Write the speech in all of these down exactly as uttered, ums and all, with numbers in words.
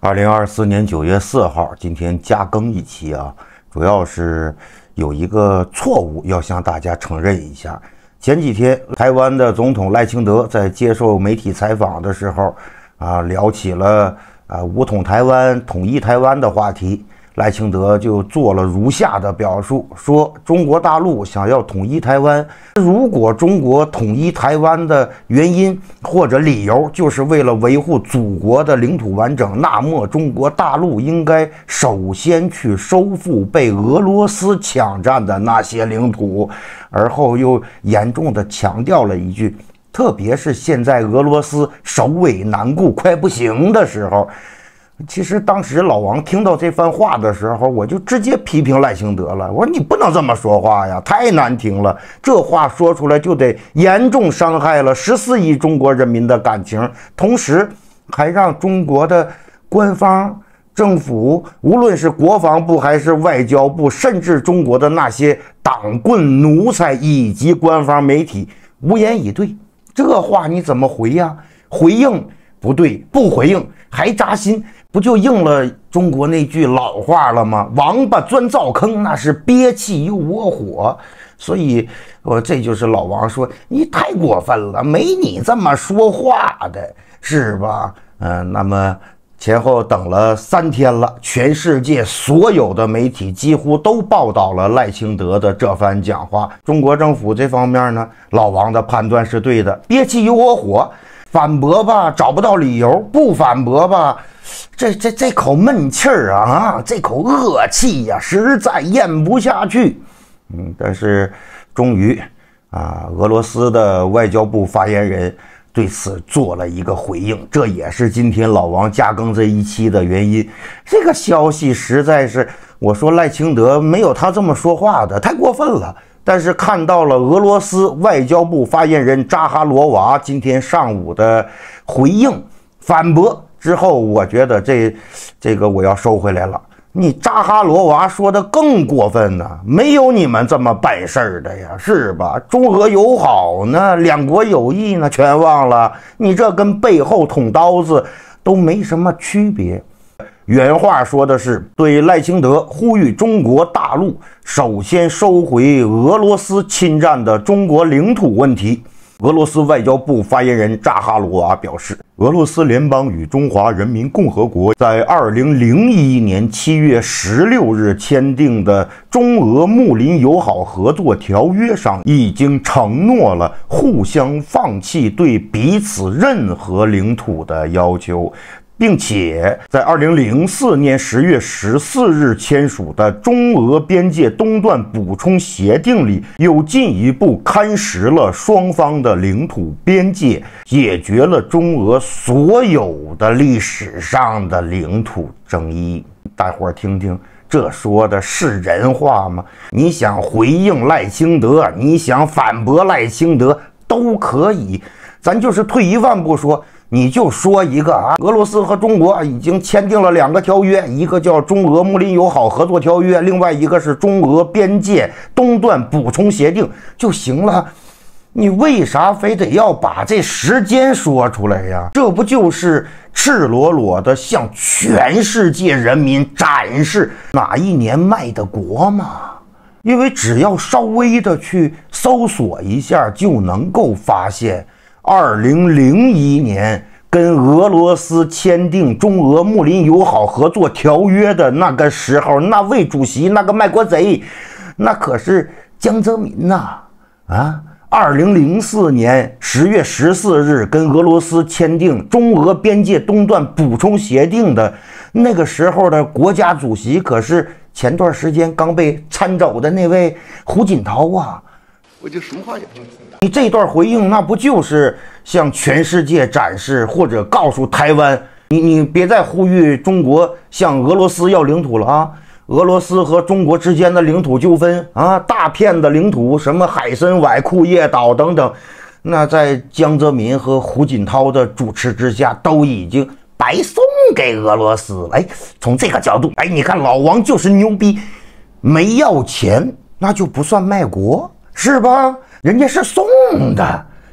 二零二四年九月四号，今天加更一期啊，主要是有一个错误要向大家承认一下。前几天，台湾的总统赖清德在接受媒体采访的时候啊，聊起了啊武统台湾、统一台湾的话题。赖清德就做了如下的表述，说中国大陆想要统一台湾，如果中国统一台湾的原因或者理由就是为了维护祖国的领土完整，那么中国大陆应该首先去收复被俄罗斯抢占的那些领土。而后又严重的强调了一句，特别是现在俄罗斯首尾难顾快不行的时候。其实当时老王听到这番话的时候，我就直接批评赖清德了。我说你不能这么说话呀，太难听了。这话说出来就得严重伤害了十四亿中国人民的感情，同时还让中国的官方政府，无论是国防部还是外交部，甚至中国的那些党棍奴才以及官方媒体无言以对。这话你怎么回呀？回应不对，不回应还扎心，不就应了中国那句老话了吗？王八钻灶坑，那是憋气又窝火。所以我这就是老王说你太过分了，没你这么说话的，是吧？嗯、呃，那么前后等了三天了，全世界所有的媒体几乎都报道了赖清德的这番讲话。中国政府这方面呢，老王的判断是对的，憋气又窝火。反驳吧，找不到理由；不反驳吧，这这这口闷气儿啊，啊，这口恶气呀、啊，实在咽不下去。嗯，但是终于啊，俄罗斯的外交部发言人对此做了一个回应，这也是今天老王加更这一期的原因。这个消息实在是，我说赖清德没有他这么说话的，太过分了。但是看到了俄罗斯外交部发言人扎哈罗娃今天上午的回应反驳之后，我觉得这这个我要收回来了。你扎哈罗娃说的更过分呢，没有你们这么办事儿的呀，是吧？中俄友好呢，两国友谊呢，全忘了，你这跟背后捅刀子都没什么区别。原话说的是，对赖清德呼吁中国大陆首先收回俄罗斯侵占的中国领土问题。俄罗斯外交部发言人扎哈罗娃表示，俄罗斯联邦与中华人民共和国在二零零一年七月十六日签订的中俄睦邻友好合作条约上，已经承诺了互相放弃对彼此任何领土的要求，并且在二零零四年十月十四日签署的中俄边界东段补充协定里，又进一步勘实了双方的领土边界，解决了中俄所有的历史上的领土争议。大伙儿听听，这说的是人话吗？你想回应赖清德，你想反驳赖清德都可以，咱就是退一万步说，你就说一个啊，俄罗斯和中国已经签订了两个条约，一个叫中俄睦邻友好合作条约，另外一个是中俄边界东段补充协定就行了。你为啥非得要把这时间说出来呀？这不就是赤裸裸的向全世界人民展示哪一年卖的国吗？因为只要稍微的去搜索一下，就能够发现二零零一年跟俄罗斯签订中俄睦邻友好合作条约的那个时候，那位主席那个卖国贼，那可是江泽民呐！啊，二零零四年十月十四日跟俄罗斯签订中俄边界东段补充协定的那个时候的国家主席，可是前段时间刚被参走的那位胡锦涛啊！ 我就什么话也不说。 你这段回应，那不就是向全世界展示或者告诉台湾，你你别再呼吁中国向俄罗斯要领土了啊！俄罗斯和中国之间的领土纠纷啊，大片的领土，什么海参崴、库页岛等等，那在江泽民和胡锦涛的主持之下，都已经白送给俄罗斯。哎，从这个角度，哎，你看老王就是牛逼，没要钱那就不算卖国，是吧？人家是送的，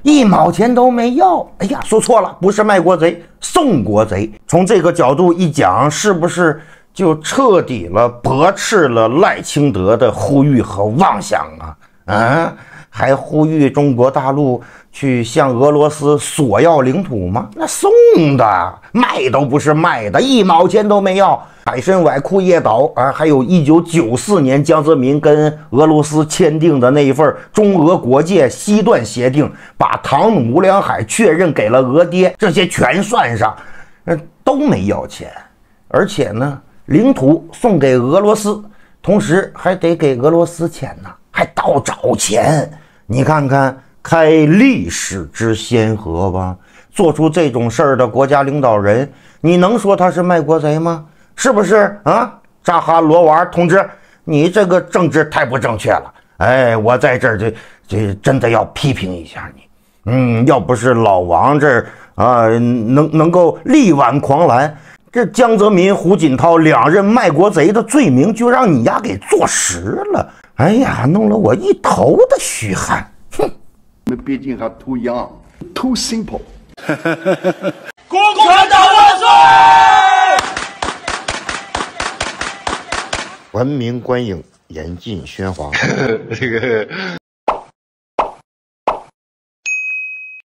一毛钱都没要。哎呀，说错了，不是卖国贼，送国贼。从这个角度一讲，是不是就彻底了驳斥了赖清德的呼吁和妄想啊？啊，还呼吁中国大陆去向俄罗斯索要领土吗？那送的，卖都不是卖的，一毛钱都没要。海参崴、库页岛啊，还有一九九四年江泽民跟俄罗斯签订的那一份中俄国界西段协定，把唐努无梁海确认给了俄爹，这些全算上，呃，都没要钱，而且呢，领土送给俄罗斯，同时还得给俄罗斯钱呢，还倒找钱。你看看，开历史之先河吧，做出这种事儿的国家领导人，你能说他是卖国贼吗？是不是啊？扎哈罗娃同志，你这个政治太不正确了。哎，我在这儿这这真的要批评一下你。嗯，要不是老王这儿啊能能够力挽狂澜，这江泽民、胡锦涛两任卖国贼的罪名就让你丫给坐实了。哎呀，弄了我一头的虚汗。哼， 我们毕竟还 too young, too simple。 共产党万岁！ 文明观影，严禁喧哗。 这个